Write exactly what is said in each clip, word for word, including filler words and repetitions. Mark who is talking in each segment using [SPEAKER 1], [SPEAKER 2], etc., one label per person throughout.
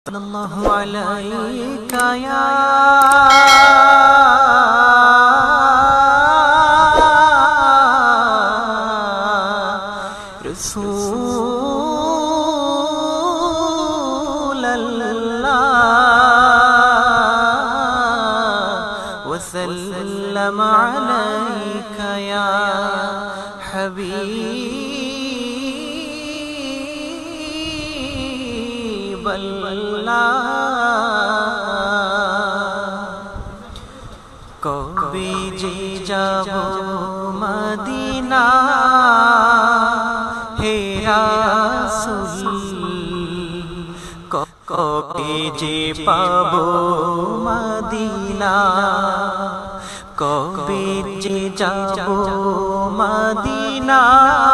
[SPEAKER 1] सल्लल्लाहु अलैका या रसूल अल्लाह व सल्लम अलैका या हबीब कबे जे जाबो मदीना हे रासूल कबे जे पाबो मदीना कबे जे जाबो मदीना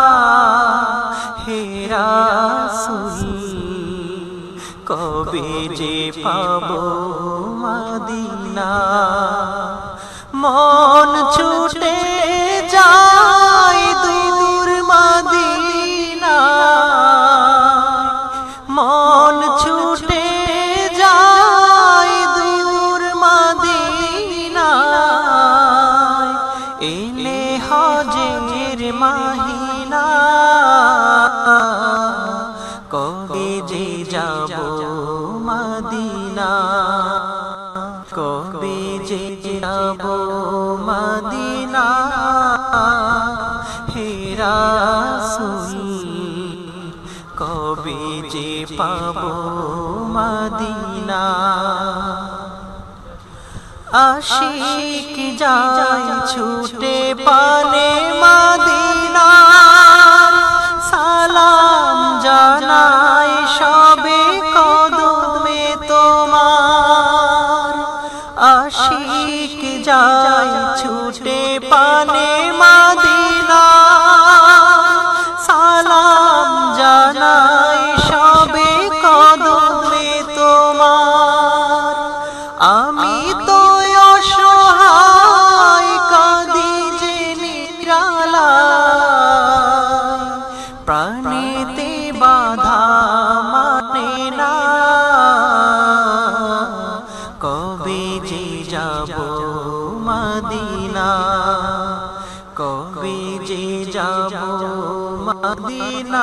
[SPEAKER 1] हे रासूल कबे जे पाबो मदीना मन छूटे जाए दूर मदीना मन छूटे जाए दूर मदीना एले हजेर महिना कबे जे जाबो मदीना कबे जे जाबो मदीना हे रासूल कबे जे पाबो मदीना आशिक जाय छूटे पाने मदीना सालाम जानाय सबे कदमे तोमार आशिक जाय छूटे पाने मदीना सालाम जानाय सबे कदमे तोमार आमी तो असहाय कादी जे निरालाय प्राणेते बाधा माने ना कबे जे जाबो मदीना कबे जे जाबो मदीना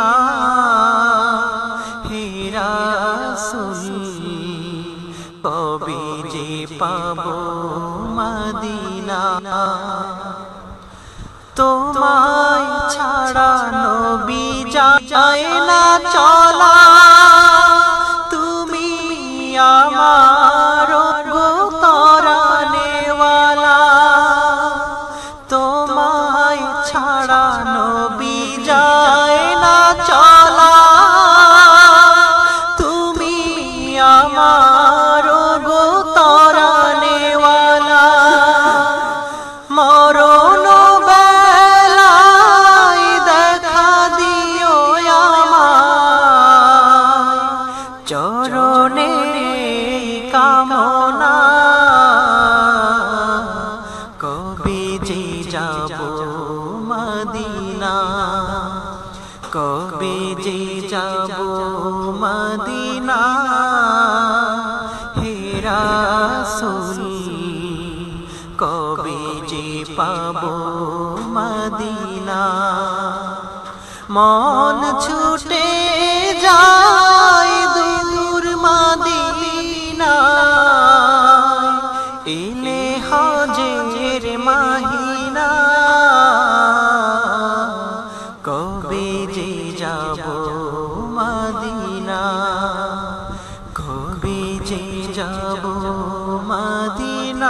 [SPEAKER 1] हे रासूल कबे जे पाबो मदीना তোমায় ছাড়া নবী যায় না চলা তুমি আমার গো তরানেওয়ালা তোমায় ছাড়া নবী যায় না চলা তুমি আমার গো তরানেওয়ালা মরণ চরণে কামনা কবে যে যাবো মদীনা কবে যে যাবো মদীনা হে রাসূল কবে যে পাবো মদীনা মন ছুটে যায় दूर मदीना एले हजेर महिना कबे जे जाबो मदीना कबे जे जाबो मदीना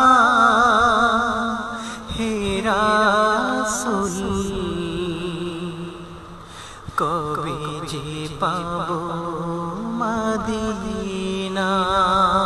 [SPEAKER 1] हे रासूल कबे जे पाबो मदीना।